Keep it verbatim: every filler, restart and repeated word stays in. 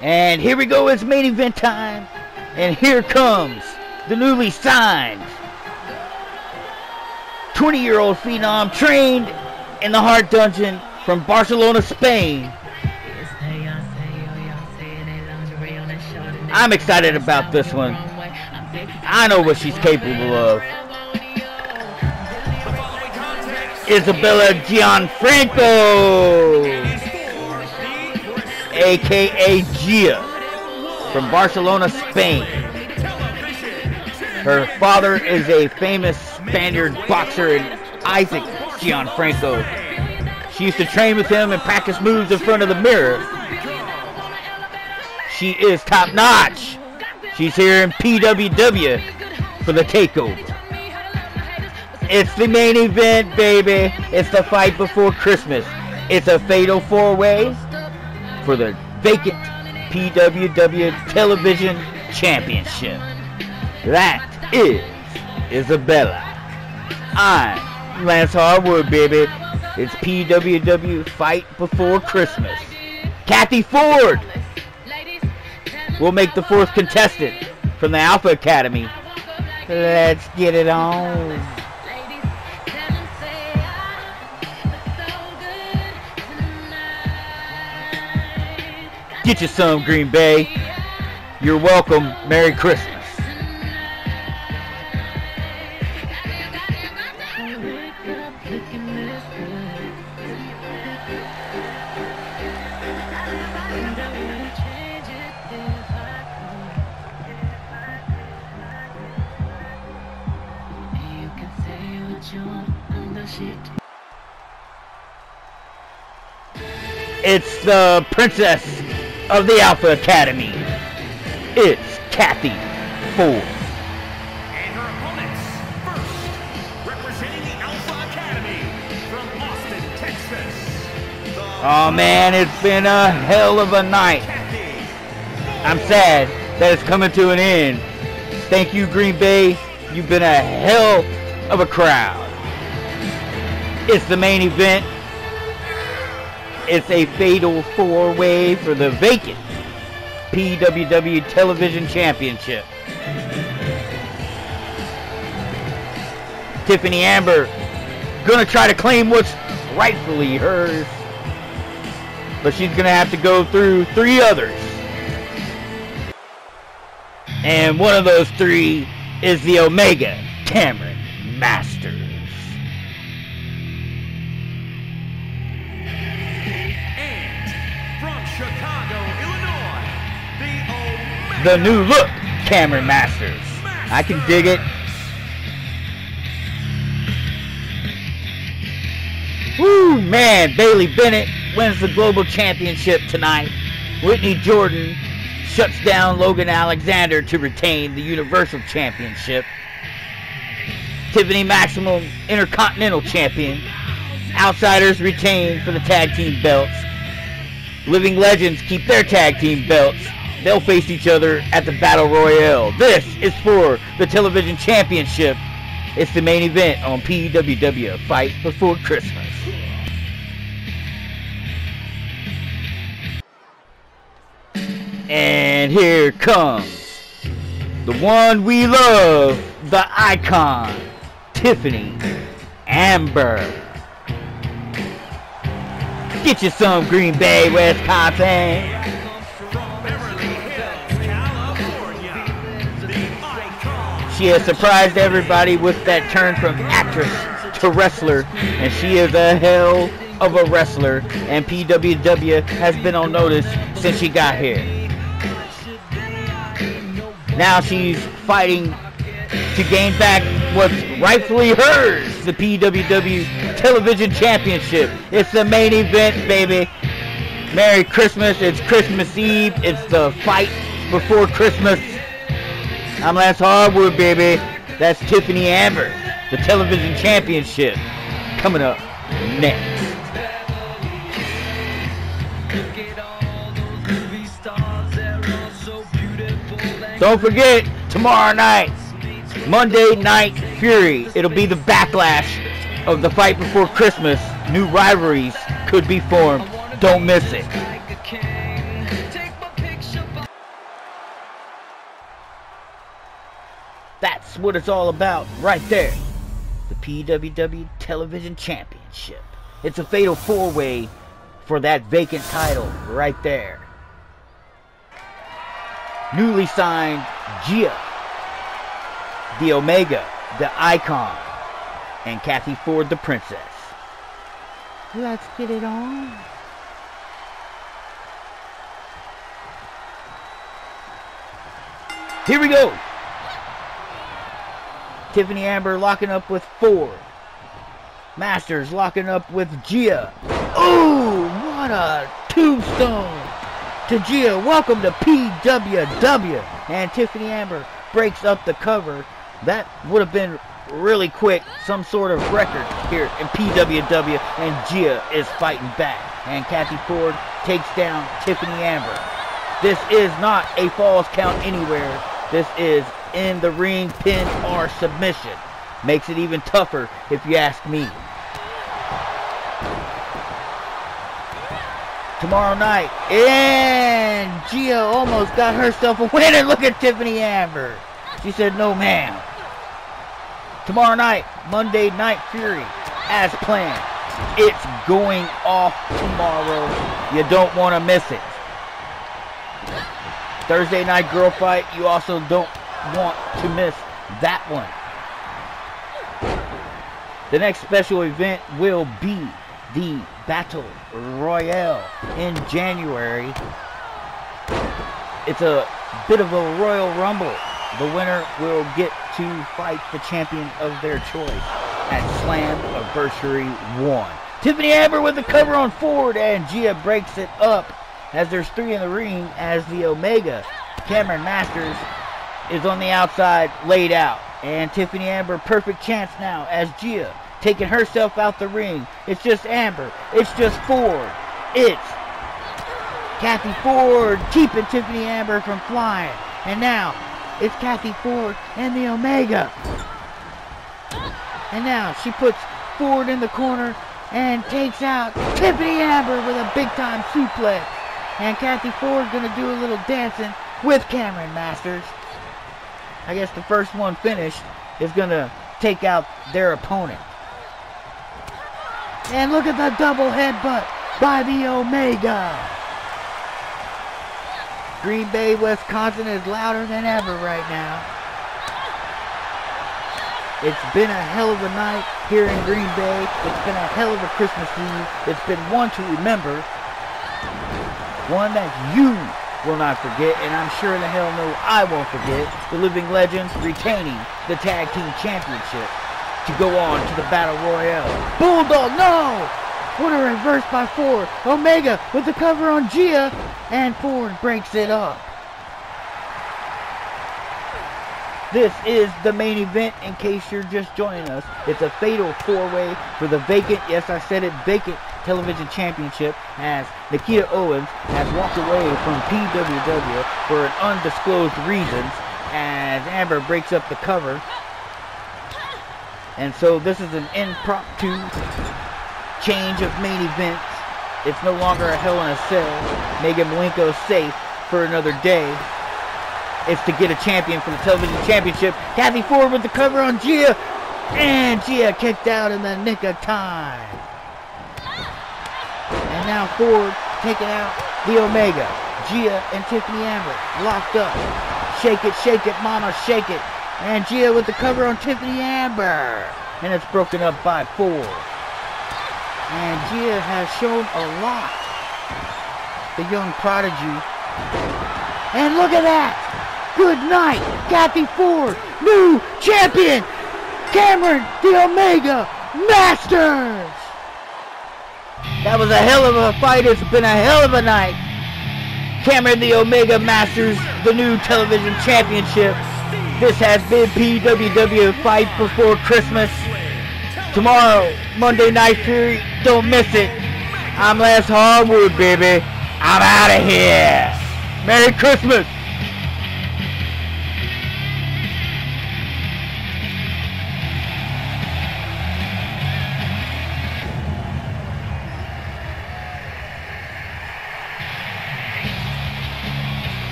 And here we go, it's main event time. And here comes the newly signed twenty-year-old phenom trained in the Heart Dungeon from Barcelona, Spain. I'm excited about this one. I know what she's capable of. Isabella Gianfranco, aka Gia, from Barcelona, Spain. Her father is a famous Spaniard boxer, Isaac Gianfranco. She used to train with him and practice moves in front of the mirror. She is top notch. She's here in P W W for the takeover. It's the main event, baby. It's the fight before Christmas. It's a fatal four-way for the vacant P W W Television Championship. That is Isabella. I'm Lance Harwood, baby. It's P W W Fight Before Christmas. Kathy Ford will make the fourth contestant from the Alpha Academy. Let's get it on. Get you some, Green Bay. You're welcome. Merry Christmas. It's the princess of the Alpha Academy. It's Kathy Ford. And her opponents, first, representing the Alpha Academy from Austin, Texas. Oh man, it's been a hell of a night. I'm sad that it's coming to an end. Thank you, Green Bay. You've been a hell of a crowd. It's the main event. It's a fatal four-way for the vacant P W W Television Championship. Tiffany Amber gonna try to claim what's rightfully hers, but she's gonna have to go through three others. And one of those three is the Omega, Cameron Masters. Chicago, Illinois, the Omega. The new look, Cameron Masters. I can dig it. Woo, man, Bailey Bennett wins the Global Championship tonight. Whitney Jordan shuts down Logan Alexander to retain the Universal Championship. Tiffany Maximum, Intercontinental Champion. Outsiders retain for the tag team belts. Living Legends keep their tag team belts. They'll face each other at the Battle Royale. This is for the Television Championship. It's the main event on P W W Fight Before Christmas. And here comes the one we love, the icon, Tiffany Amber. Get you some, Green Bay, Wisconsin. From Beverly Hills, California, the icon. She has surprised everybody with that turn from actress to wrestler, and she is a hell of a wrestler, and P W W has been on notice since she got here. Now she's fighting to gain back what's rightfully hers, the P W W Television Championship. It's the main event, baby. Merry Christmas. It's Christmas Eve. It's the fight before Christmas. I'm Lance Harwood, baby. That's Tiffany Amber, the Television Championship, coming up next. Don't forget, tomorrow night, Monday Night Fury. It'll be the backlash of the fight before Christmas. New rivalries could be formed. Don't miss it. That's what it's all about right there. The P W W Television Championship. It's a fatal four-way for that vacant title right there. Newly signed Gia, the Omega, the Icon, and Kathy Ford, the Princess. Let's get it on. Here we go. Tiffany Amber locking up with Ford. Masters locking up with Gia. Oh, what a tombstone to Gia. Welcome to P W W. And Tiffany Amber breaks up the cover. That would have been really quick. Some sort of record here in P W W. And Gia is fighting back. And Kathy Ford takes down Tiffany Amber. This is not a falls count anywhere. This is in the ring, pin, or submission. Makes it even tougher if you ask me. Tomorrow night, and Gia almost got herself a win, and look at Tiffany Amber. She said, no ma'am. Tomorrow night, Monday Night Fury, as planned. It's going off tomorrow. You don't want to miss it. Thursday Night Girl Fight, you also don't want to miss that one. The next special event will be the Battle Royale in January. It's a bit of a Royal Rumble. The winner will get to fight the champion of their choice at Slammiversary one. Tiffany Amber with the cover on Ford, and Gia breaks it up as there's three in the ring as the Omega. Cameron Masters is on the outside, laid out. And Tiffany Amber, perfect chance now as Gia taking herself out the ring. It's just Amber. It's just Ford. It's Kathy Ford keeping Tiffany Amber from flying. And now it's Kathy Ford and the Omega. And now she puts Ford in the corner and takes out Tiffany Amber with a big time suplex. And Kathy Ford gonna do a little dancing with Cameron Masters. I guess the first one finished is gonna take out their opponent. And look at the double headbutt by the Omega. Green Bay, Wisconsin is louder than ever right now. It's been a hell of a night here in Green Bay. It's been a hell of a Christmas Eve. It's been one to remember. One that you will not forget, and I'm sure in the hell no I won't forget. The Living Legends retaining the Tag Team Championship to go on to the Battle Royale. Bulldog, no! What a reverse by Ford. Omega with the cover on Gia, and Ford breaks it up. This is the main event in case you're just joining us. It's a fatal four-way for the vacant, yes I said it, vacant television championship, as Nikita Owens has walked away from P W W for an undisclosed reasons as Amber breaks up the cover. And so this is an impromptu change of main events. It's no longer a Hell in a Cell. Megan Malenko safe for another day. It's to get a champion for the television championship. Kathy Ford with the cover on Gia. And Gia kicked out in the nick of time. And now Ford taking out the Omega. Gia and Tiffany Amber locked up. Shake it, shake it, mama, shake it. And Gia with the cover on Tiffany Amber. And it's broken up by Ford. And Gia has shown a lot. The young prodigy. And look at that. Good night, Kathy Ford, new champion, Cameron the Omega Masters. That was a hell of a fight. It's been a hell of a night. Cameron the Omega Masters, the new television championship. This has been P W W Fight Before Christmas. Tomorrow, Monday Night Fury. Don't miss it. I'm Les Harwood, baby. I'm out of here. Merry Christmas.